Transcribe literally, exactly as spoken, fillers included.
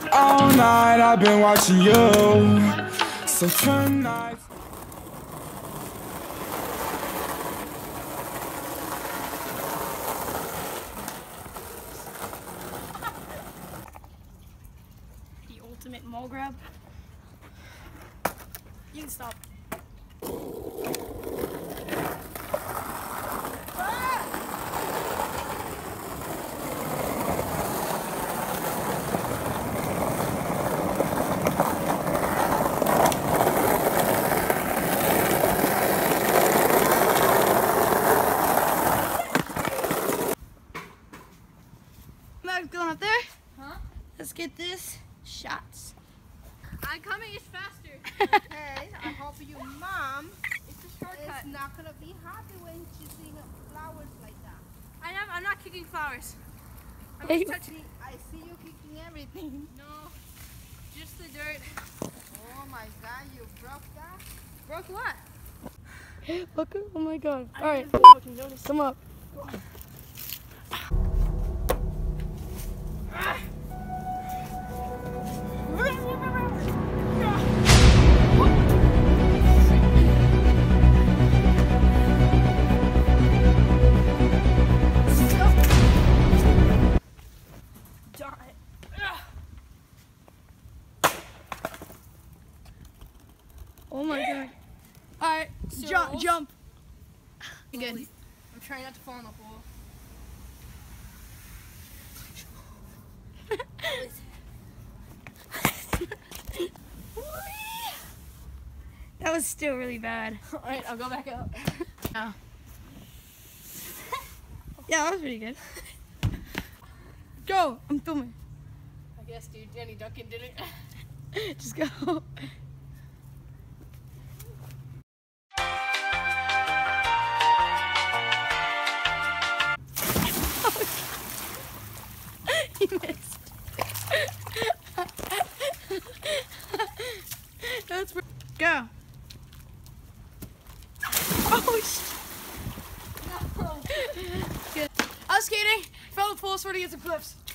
All night I've been watching you. So tonight. The ultimate mall grab. You can stop. Max going up there? Huh? Let's get this shots. I'm coming, it's faster. Okay, I hope your mom It's a shortcut. is not gonna be happy when she's seeing flowers like that. I am, I'm not kicking flowers. I'm Hey. just touching. I see you kicking everything. No, just the dirt. Oh my god, you broke that? Broke what? Look, oh my god. All right, Fucking notice. come up. Oh my god. All right, Jump, jump. Good. I'm trying not to fall in the hole. That was still really bad. All right, I'll go back out. Oh. Yeah, that was pretty good. Go, I'm filming. I guess, dude, Jenny Duncan did it. Just go. He missed. That's pretty. Go. Oh shit. No. Good. I was skating, fell in the pool, sort of against the cliffs.